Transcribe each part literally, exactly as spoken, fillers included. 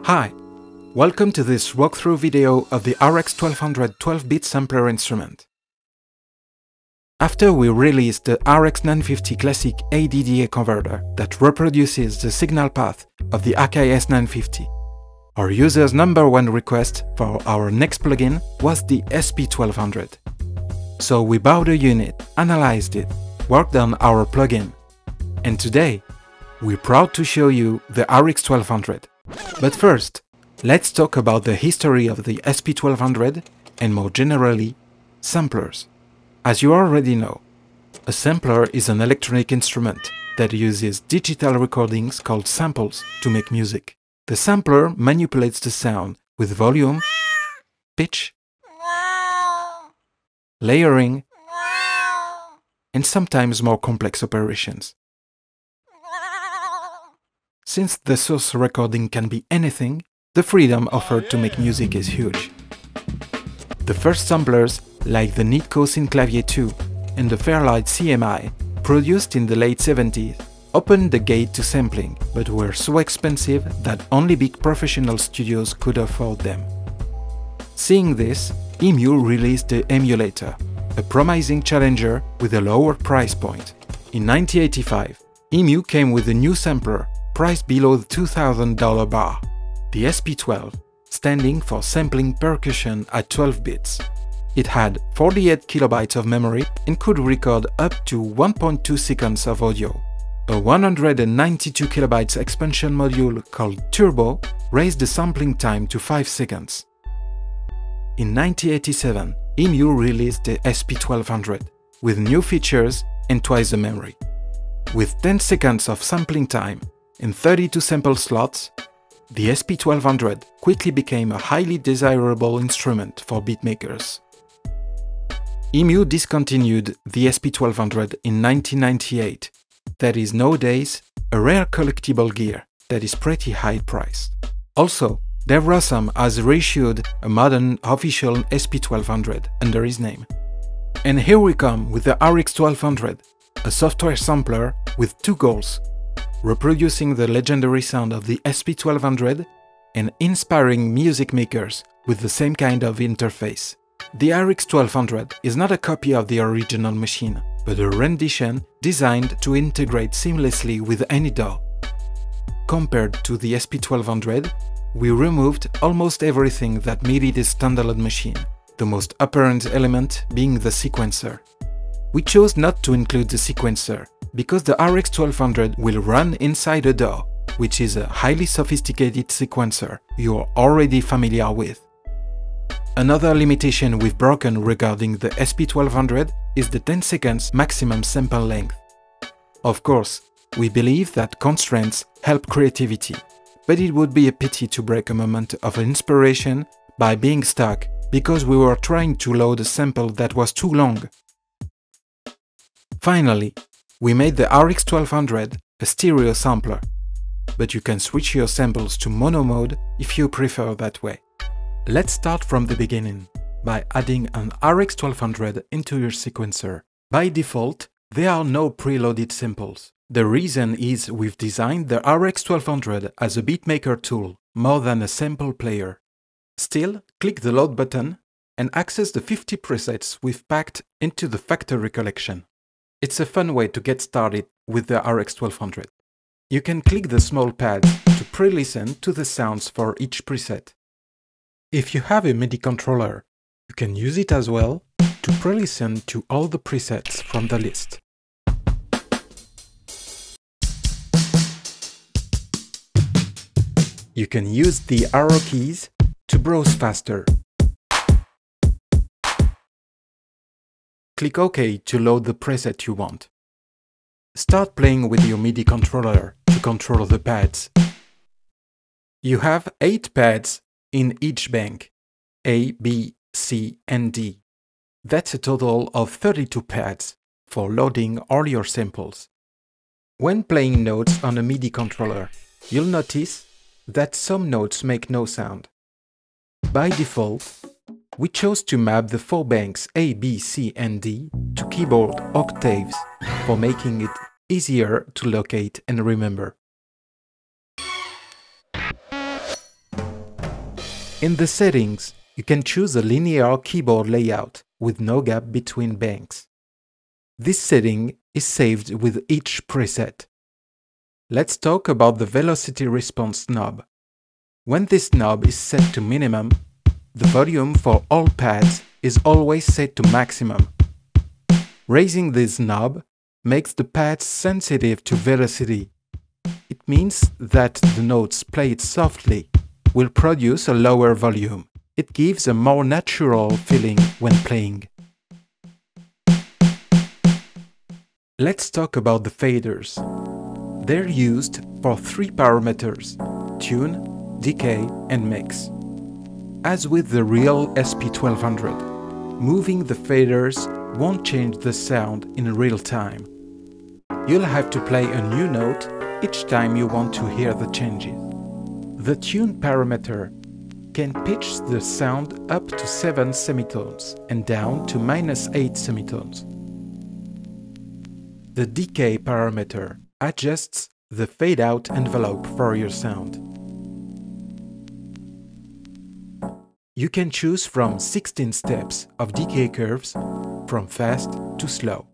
Hi, welcome to this walkthrough video of the R X twelve hundred twelve bit sampler instrument. After we released the R X nine fifty Classic A D D A converter that reproduces the signal path of the Akai S nine fifty, our users' number one request for our next plugin was the S P twelve hundred. So we bought a unit, analyzed it, worked on our plugin, and today we're proud to show you the R X twelve hundred. But first, let's talk about the history of the S P twelve hundred and more generally, samplers. As you already know, a sampler is an electronic instrument that uses digital recordings called samples to make music. The sampler manipulates the sound with volume, pitch, layering, and sometimes more complex operations. Since the source recording can be anything, the freedom offered to make music is huge. The first samplers, like the Nitco Synclavier two and the Fairlight C M I, produced in the late seventies, opened the gate to sampling, but were so expensive that only big professional studios could afford them. Seeing this, E M U released the Emulator, a promising challenger with a lower price point. In nineteen eighty-five, E M U came with a new sampler, priced below the two thousand dollar bar, the S P twelve, standing for sampling percussion at twelve bits. It had forty-eight kilobytes of memory and could record up to one point two seconds of audio. A one hundred ninety-two kilobytes expansion module called Turbo raised the sampling time to five seconds. In nineteen eighty-seven, E M U released the S P twelve hundred with new features and twice the memory. With ten seconds of sampling time and thirty-two sample slots, the S P twelve hundred quickly became a highly desirable instrument for beatmakers. E M U discontinued the S P twelve hundred in nineteen ninety-eight. That is nowadays a rare collectible gear that is pretty high priced. Also, Dave Rossum has reissued a modern official S P twelve hundred under his name. And here we come with the R X twelve hundred, a software sampler with two goals: reproducing the legendary sound of the S P twelve hundred and inspiring music makers with the same kind of interface. The R X twelve hundred is not a copy of the original machine, but a rendition designed to integrate seamlessly with any D A W. Compared to the S P twelve hundred, we removed almost everything that made it a standalone machine, the most apparent element being the sequencer. We chose not to include the sequencer because the R X twelve hundred will run inside a D A W, which is a highly sophisticated sequencer you are already familiar with. Another limitation we've broken regarding the S P twelve hundred is the ten seconds maximum sample length. Of course, we believe that constraints help creativity, but it would be a pity to break a moment of inspiration by being stuck because we were trying to load a sample that was too long. Finally, we made the R X twelve hundred a stereo sampler, but you can switch your samples to mono mode if you prefer that way. Let's start from the beginning by adding an R X twelve hundred into your sequencer. By default, there are no preloaded samples. The reason is we've designed the R X twelve hundred as a beatmaker tool more than a sample player. Still, click the load button and access the fifty presets we've packed into the factory collection. It's a fun way to get started with the R X twelve hundred. You can click the small pads to pre-listen to the sounds for each preset. If you have a MIDI controller, you can use it as well to pre-listen to all the presets from the list. You can use the arrow keys to browse faster. Click OK to load the preset you want. Start playing with your MIDI controller to control the pads. You have eight pads in each bank, A, B, C, and D. That's a total of thirty-two pads for loading all your samples. When playing notes on a MIDI controller, you'll notice that some notes make no sound. By default, we chose to map the four banks A, B, C, and D to keyboard octaves for making it easier to locate and remember. In the settings, you can choose a linear keyboard layout with no gap between banks. This setting is saved with each preset. Let's talk about the velocity response knob. When this knob is set to minimum, the volume for all pads is always set to maximum. Raising this knob makes the pads sensitive to velocity. It means that the notes played softly will produce a lower volume. It gives a more natural feeling when playing. Let's talk about the faders. They're used for three parameters: tune, decay, and mix. As with the real S P twelve hundred, moving the faders won't change the sound in real time. You'll have to play a new note each time you want to hear the changes. The tune parameter can pitch the sound up to seven semitones and down to minus eight semitones. The decay parameter adjusts the fade-out envelope for your sound. You can choose from sixteen steps of decay curves, from fast to slow.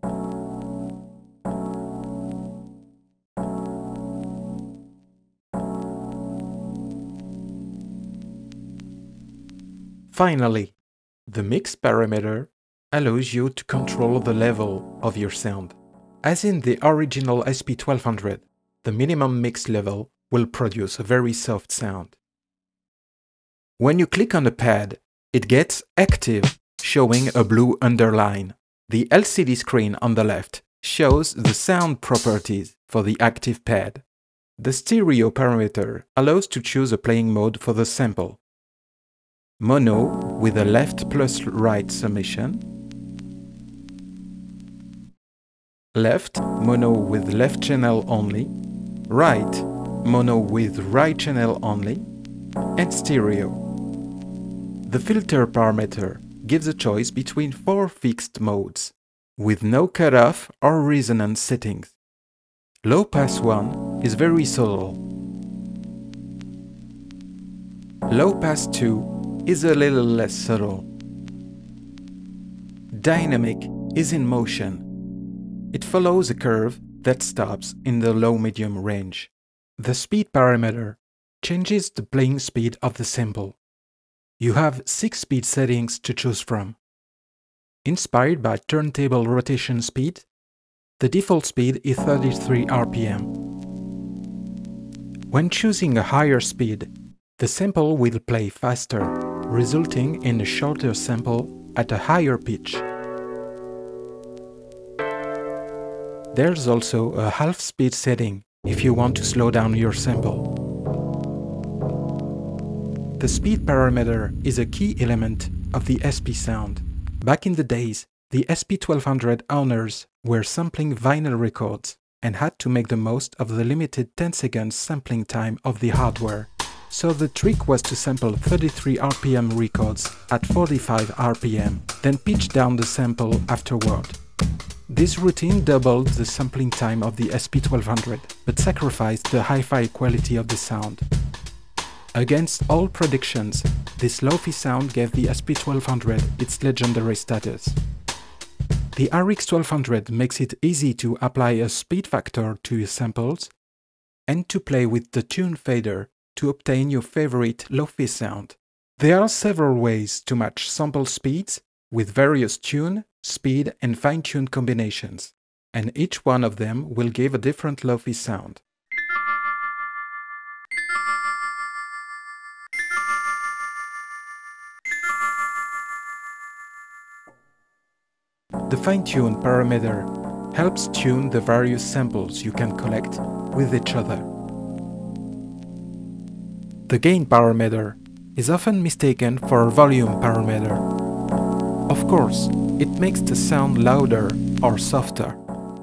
Finally, the mix parameter allows you to control the level of your sound. As in the original S P twelve hundred, the minimum mix level will produce a very soft sound. When you click on a pad, it gets active, showing a blue underline. The L C D screen on the left shows the sound properties for the active pad. The stereo parameter allows to choose a playing mode for the sample. Mono with a left plus right summation. Left, mono with left channel only. Right, mono with right channel only. And stereo. The filter parameter gives a choice between four fixed modes, with no cutoff or resonance settings. Low pass one is very subtle. Low pass two is a little less subtle. Dynamic is in motion. It follows a curve that stops in the low-medium range. The speed parameter changes the playing speed of the sample. You have six speed settings to choose from. Inspired by turntable rotation speed, the default speed is thirty-three R P M. When choosing a higher speed, the sample will play faster, resulting in a shorter sample at a higher pitch. There's also a half speed setting if you want to slow down your sample. The speed parameter is a key element of the S P sound. Back in the days, the S P twelve hundred owners were sampling vinyl records and had to make the most of the limited ten seconds sampling time of the hardware. So the trick was to sample thirty-three R P M records at forty-five R P M, then pitch down the sample afterward. This routine doubled the sampling time of the S P twelve hundred, but sacrificed the hi-fi quality of the sound. Against all predictions, this lo-fi sound gave the S P twelve hundred its legendary status. The R X twelve hundred makes it easy to apply a speed factor to your samples and to play with the tune fader to obtain your favorite lo-fi sound. There are several ways to match sample speeds with various tune, speed and fine-tune combinations, and each one of them will give a different lo-fi sound. The fine-tune parameter helps tune the various samples you can collect with each other. The gain parameter is often mistaken for a volume parameter. Of course, it makes the sound louder or softer.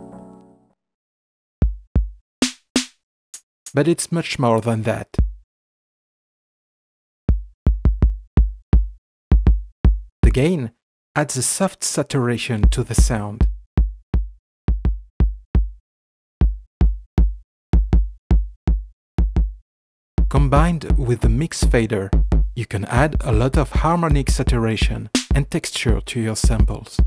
But it's much more than that. The gain adds a soft saturation to the sound. Combined with the mix fader, You can add a lot of harmonic saturation and texture to your samples.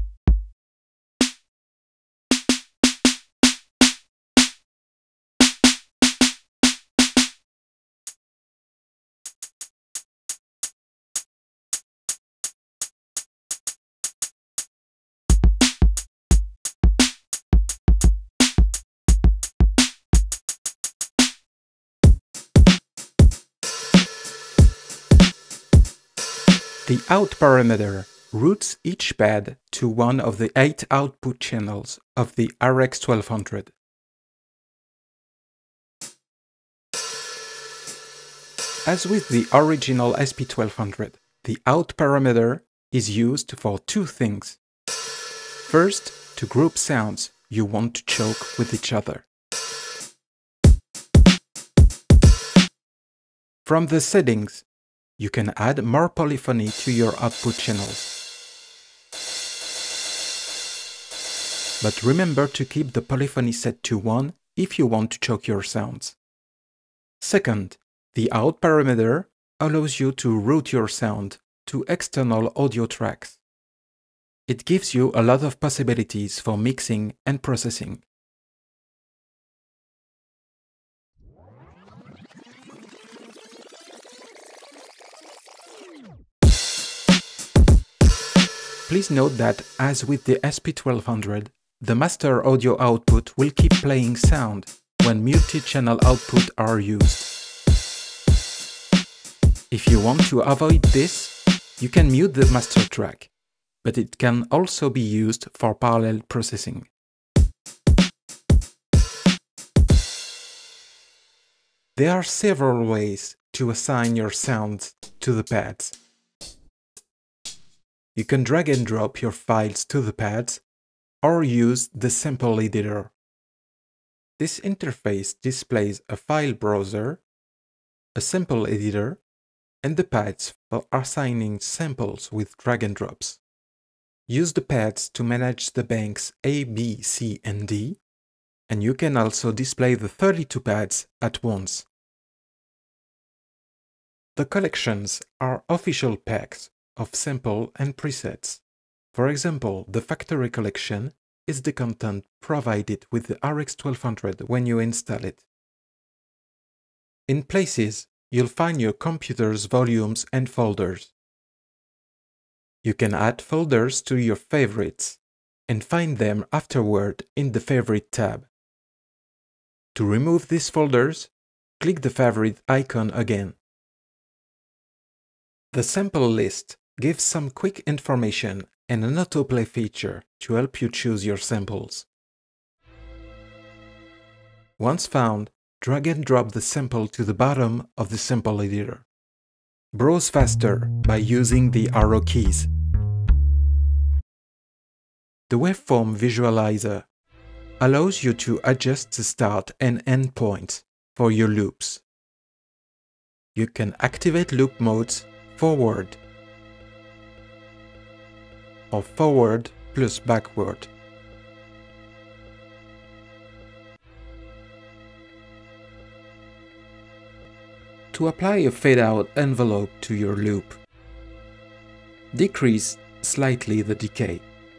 The out parameter routes each pad to one of the eight output channels of the R X twelve hundred. As with the original S P twelve hundred, the out parameter is used for two things. First, to group sounds you want to choke with each other. From the settings, you can add more polyphony to your output channels. But remember to keep the polyphony set to one if you want to choke your sounds. Second, the out parameter allows you to route your sound to external audio tracks. It gives you a lot of possibilities for mixing and processing. Please note that, as with the S P twelve hundred, the master audio output will keep playing sound when multi-channel output are used. If you want to avoid this, you can mute the master track, but it can also be used for parallel processing. There are several ways to assign your sounds to the pads. You can drag and drop your files to the pads, or use the sample editor. This interface displays a file browser, a sample editor, and the pads for assigning samples with drag and drops. Use the pads to manage the banks A, B, C, and D, and you can also display the thirty-two pads at once. The collections are official packs of sample and presets. For example, the factory collection is the content provided with the R X twelve hundred when you install it. In Places, you'll find your computer's volumes and folders. You can add folders to your favorites and find them afterward in the Favorite tab. To remove these folders, click the favorite icon again. The sample list gives some quick information and an autoplay feature to help you choose your samples. Once found, drag and drop the sample to the bottom of the sample editor. Browse faster by using the arrow keys. The waveform visualizer allows you to adjust the start and end points for your loops. You can activate loop modes forward or forward plus backward. To apply a fade-out envelope to your loop, decrease slightly the decay.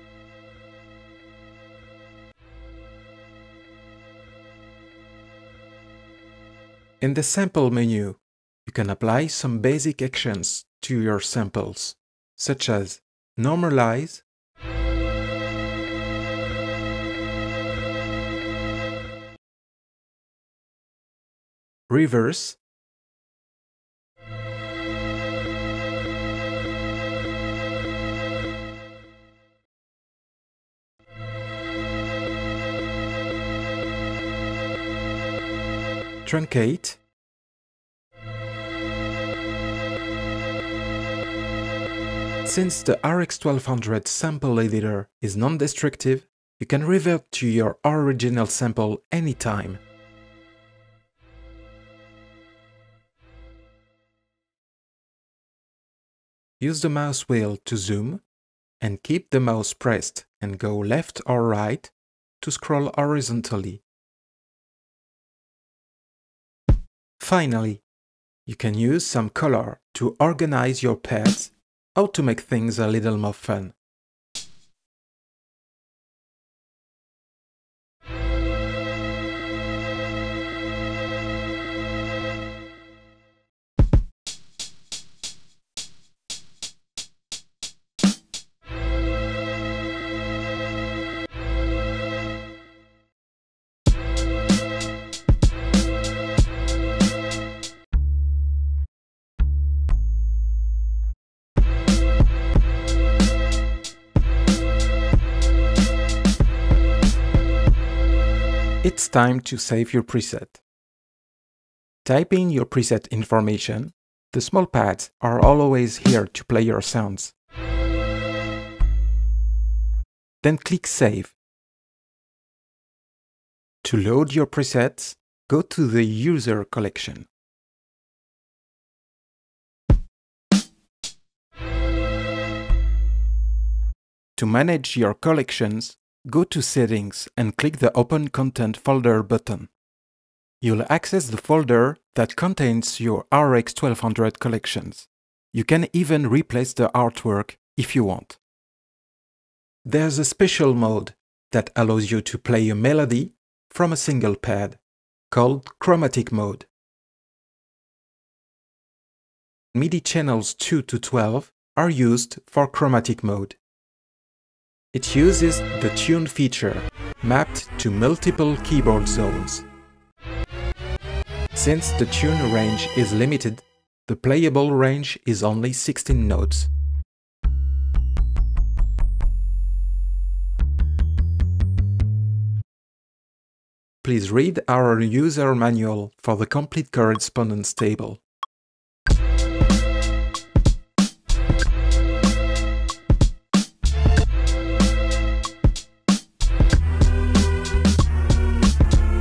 In the sample menu, you can apply some basic actions to your samples, such as normalize, reverse, truncate, since the R X twelve hundred sample editor is non-destructive, you can revert to your original sample anytime. Use the mouse wheel to zoom, and keep the mouse pressed and go left or right to scroll horizontally. Finally, You can use some color to organize your pads or to make things a little more fun. It's time to save your preset. Type in your preset information. The small pads are always here to play your sounds. Then click Save. To load your presets, go to the User collection. To manage your collections, go to Settings and click the Open Content Folder button. You'll access the folder that contains your R X twelve hundred collections. You can even replace the artwork if you want. There's a special mode that allows you to play a melody from a single pad, called Chromatic Mode. MIDI channels two to twelve are used for Chromatic Mode. It uses the Tune feature, mapped to multiple keyboard zones. Since the tune range is limited, the playable range is only sixteen notes. Please read our user manual for the complete correspondence table.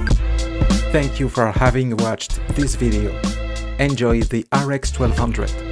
Thank you for having watched this video. Enjoy the R X twelve hundred.